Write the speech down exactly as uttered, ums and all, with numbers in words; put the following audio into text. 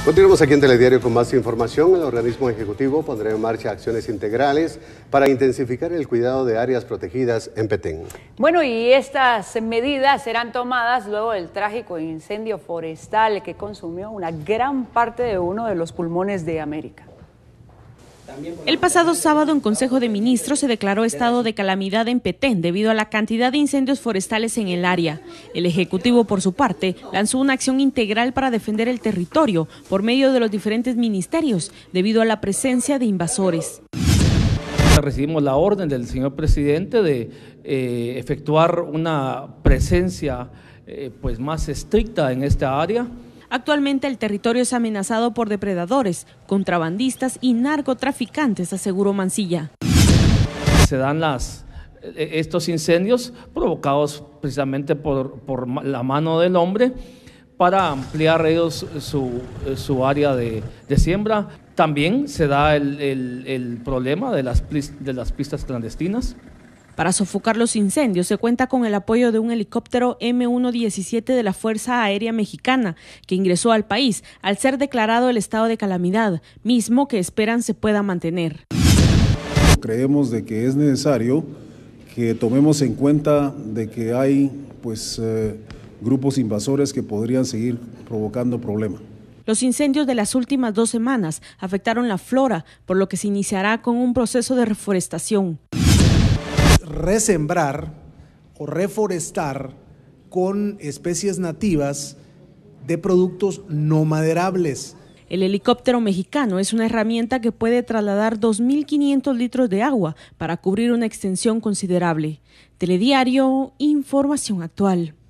Continuamos aquí en Telediario con más información. El organismo ejecutivo pondrá en marcha acciones integrales para intensificar el cuidado de áreas protegidas en Petén. Bueno, y estas medidas serán tomadas luego del trágico incendio forestal que consumió una gran parte de uno de los pulmones de América. El pasado sábado en Consejo de Ministros se declaró estado de calamidad en Petén debido a la cantidad de incendios forestales en el área. El Ejecutivo, por su parte, lanzó una acción integral para defender el territorio por medio de los diferentes ministerios debido a la presencia de invasores. Recibimos la orden del señor presidente de eh, efectuar una presencia eh, pues más estricta en esta área. Actualmente el territorio es amenazado por depredadores, contrabandistas y narcotraficantes, aseguró Mancilla. Se dan las, estos incendios provocados precisamente por, por la mano del hombre para ampliar ellos su, su área de, de siembra. También se da el, el, el problema de las, de las pistas clandestinas. Para sofocar los incendios se cuenta con el apoyo de un helicóptero eme uno diecisiete de la Fuerza Aérea Mexicana, que ingresó al país al ser declarado el estado de calamidad, mismo que esperan se pueda mantener. Creemos de que es necesario que tomemos en cuenta de que hay pues, eh, grupos invasores que podrían seguir provocando problemas. Los incendios de las últimas dos semanas afectaron la flora, por lo que se iniciará con un proceso de reforestación. Resembrar o reforestar con especies nativas de productos no maderables. El helicóptero mexicano es una herramienta que puede trasladar dos mil quinientos litros de agua para cubrir una extensión considerable. Telediario, información actual.